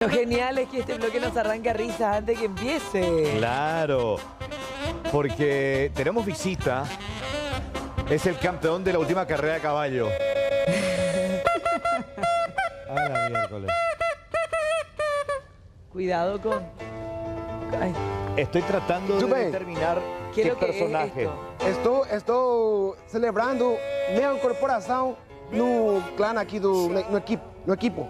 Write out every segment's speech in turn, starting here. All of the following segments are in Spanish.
Lo genial es que este bloque nos arranca risas antes que empiece. Claro, porque tenemos visita. Es el campeón de la última carrera de caballo. A la miércoles. Cuidado con... Ay, Estoy tratando de Tuve. determinar ¿qué qué es lo que es personaje. esto? Estou celebrando minha incorporação no clã aqui no equipe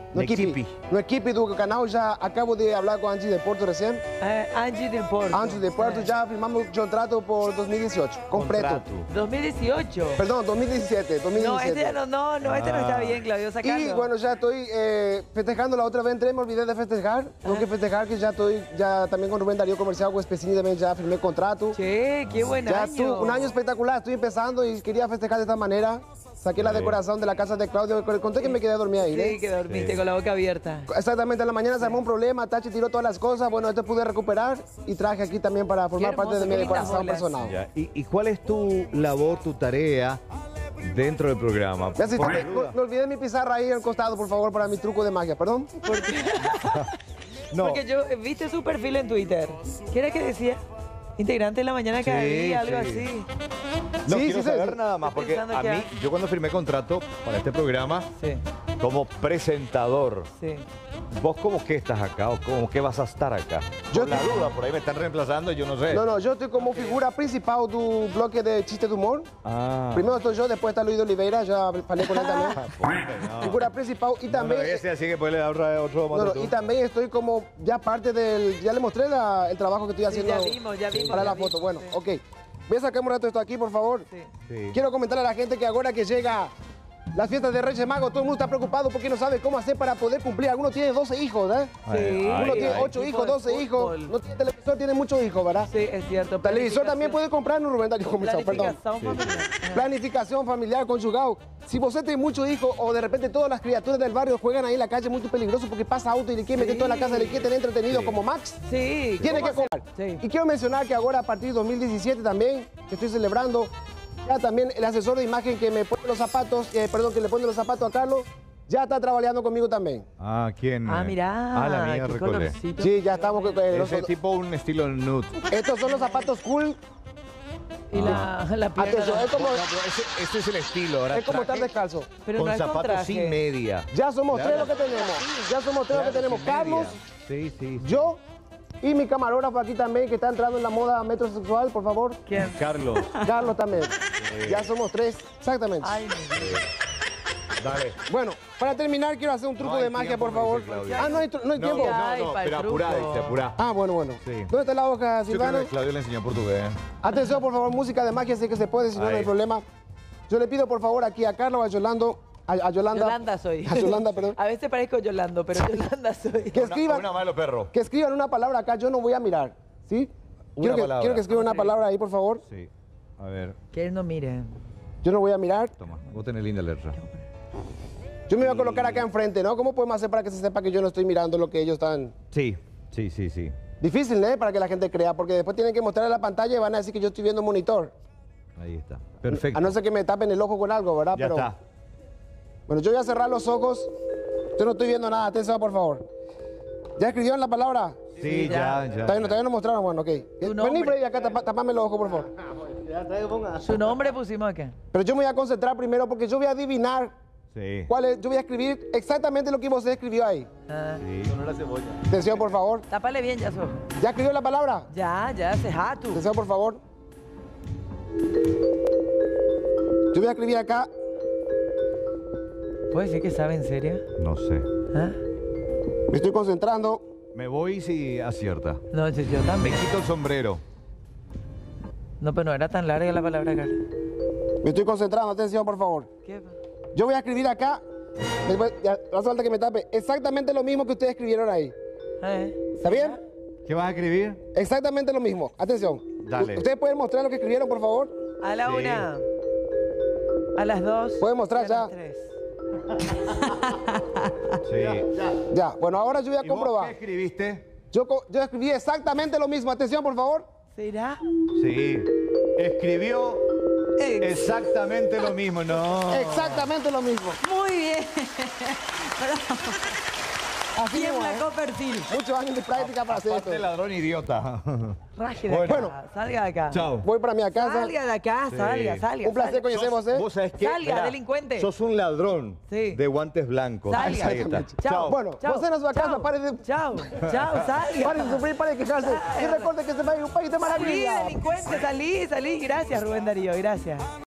do canal. Já acabo de falar com a Angie de Porto recém. Angie del Porto. Antes de Porto já firmamos contrato por 2018, completo. Contrato. 2018. Perdón, 2017. No, este ya no, este no está bien, Claudio, sacalo. Y bueno, ya estoy festejando. La otra vez entré, me olvidé de festejar. Tengo que festejar que ya también con Rubén Darío Comercial, con Especini también ya firmé contrato. Che, qué buen Ya año. un año espectacular, estoy empezando y quería festejar de esta manera. Saqué la decoración de la casa de Claudio, conté que me quedé dormida ahí, Sí, que dormiste con la boca abierta. Exactamente, en la mañana se armó un problema, Tachi tiró todas las cosas, bueno, esto pude recuperar y traje aquí también para formar hermoso, parte de mi qué lindas decoración bolas. personal. Ya. ¿Y cuál es tu labor, tu tarea dentro del programa? Ya, si Por me duda. olvidé mi pizarra ahí al costado, por favor, para mi truco de magia, perdón. No. Porque yo viste su perfil en Twitter. ¿Qué era que decía? Integrante de la mañana cada Sí, día, algo sí. así. No Sí, quiero sí, saber sí. nada más, Estoy porque pensando a que mí, yo cuando firmé contrato para este programa, Sí, como presentador, sí. ¿vos cómo que estás acá o cómo que vas a estar acá? Yo Por la duda, por ahí me están reemplazando y yo no sé. No, yo estoy como figura principal del bloque de chiste de humor. Ah. Primero estoy yo, después está Luis de Oliveira, ya falé con él también. No. Figura principal y No, también... no, ese así que puede le dar otro No, mote tú. y también estoy como ya parte del... Ya le mostré el trabajo que estoy haciendo ya vimos. para ya la vimos, foto. Bueno, sí. ok. Voy a sacar un rato esto aquí, por favor. Sí. Sí. Quiero comentarle a la gente que ahora que llega las fiestas de Reyes Magos, todo el mundo está preocupado porque no sabe cómo hacer para poder cumplir. Algunos tienen 12 hijos, ¿eh? Sí. Uno tiene Ay, 8 equipo hijos, de 12 hijos. fútbol. No tiene televisor, tiene muchos hijos, ¿verdad? Sí, es cierto. Televisor también puede comprar en un Rubén Darío Comercial, perdón. Planificación familiar. Planificación familiar, conjugado. Si vos tenés muchos hijos o de repente todas las criaturas del barrio juegan ahí en la calle, muy peligroso porque pasa auto y le quiere meter toda la casa, le quiere tener entretenido como Max. Sí. Tiene que ¿cómo comprar. hacer? Sí. Y quiero mencionar que ahora a partir de 2017 también, que estoy celebrando, ya también el asesor de imagen que me pone los zapatos, que le pone los zapatos a Carlos, ya está trabajando conmigo también. Ah, ¿quién? Ah, mirá. Ah, la mía qué recordé. colorcito. Sí, ya estamos con Ese es tipo un estilo nude. Estos son los zapatos cool. Y la pierna. Atención, es como, No, pero ese es el estilo, ¿verdad? es como estar Traje descalzo. Pero con no es con zapatos traje. sin media. Ya somos Claro. tres los que tenemos. Ya somos tres los que Claro, tenemos. sin Carlos, media. Sí. yo y mi camarógrafo aquí también, que está entrando en la moda metrosexual, por favor. ¿Quién? Carlos, Carlos también. Ya somos tres, exactamente. Ay, mi Dios. dale. Bueno, para terminar quiero hacer un truco No hay de magia, tiempo, por me favor. dice Claudia. Ah, no hay tiempo. Ay, pa'l pero apurá, truco. dice, apurá. Ah, bueno. Sí. ¿Dónde está la hoja, Yo creo Silvana? que Claudio le enseñó portugués. Atención, por favor, música de magia, sé que se puede, si no, no hay Ahí. problema. Yo le pido, por favor, aquí a Carlos, a Yolanda. Yolanda soy. A Yolanda, perdón. A veces parezco Yolando, pero Yolanda soy. Que escriban, Una mano perro. que escriban una palabra acá, yo no voy a mirar. ¿Sí? Una palabra. Quiero que escriban una palabra ahí, por favor. Sí. A ver, Que él no mire. Yo no voy a mirar. toma. Vos tenés linda letra. Yo me voy a colocar acá enfrente, ¿no? ¿Cómo podemos hacer para que se sepa que yo no estoy mirando lo que ellos están...? Sí. Difícil, ¿eh? Para que la gente crea, porque después tienen que mostrar en la pantalla y van a decir que yo estoy viendo un monitor. Ahí está. Perfecto. A no ser que me tapen el ojo con algo, ¿verdad? Ya está. Bueno, yo voy a cerrar los ojos. Yo no estoy viendo nada. Atención, por favor. ¿Ya escribieron la palabra? Sí, ya. Todavía no mostraron, bueno, ok. Tu Vení, nombre. Freddy, acá, tapame los ojos, por favor. Su nombre pusimos acá. Pero yo me voy a concentrar primero porque yo voy a adivinar Sí. cuál es. Yo voy a escribir exactamente lo que usted escribió ahí. Ah. Atención, por favor. Tápale bien, ya sos. ¿Ya escribió la palabra? Ya, se jatu. Atención, por favor. Yo voy a escribir acá. ¿Puedes decir que sabe en serio? No sé. ¿Ah? Me estoy concentrando. Me voy si acierta. No, yo Me también. quito el sombrero. No, pero no era tan larga la palabra acá. Me estoy concentrando. Atención, por favor. ¿Qué? Yo voy a escribir acá. Ya, no hace falta que me tape. Exactamente lo mismo que ustedes escribieron ahí. ¿Está bien? ¿Qué vas a escribir? Exactamente lo mismo. Atención. Dale. ¿Ustedes pueden mostrar lo que escribieron, por favor? A la Sí. una. A las dos. Pueden mostrar y a ya. las tres. Sí. Ya. Bueno, ahora yo voy a ¿Y vos comprobar. qué escribiste? Yo escribí exactamente lo mismo. Atención, por favor. ¿Será? Sí. Escribió exactamente lo mismo. No. Exactamente lo mismo. Muy bien. Así ¿Quién mismo, sacó perfil? Muchos años de práctica para hacer esto. Aparte ladrón idiota. Raje de Bueno. acá, salga de acá. Chao. Voy para mi casa. Salga de acá, salga. Un placer conocernos, ¿eh? Vos sabés que... Salga, delincuente. Sos un ladrón Sí. de guantes blancos. Salga. Ahí está. Chao. Bueno, vos en su casa, pare de... Chao, salga. Pare de sufrir, pare de quejarse. Y recuerde que se va a ir un país de Salí, maravilla. delincuente, salí. Gracias, Rubén Darío, gracias.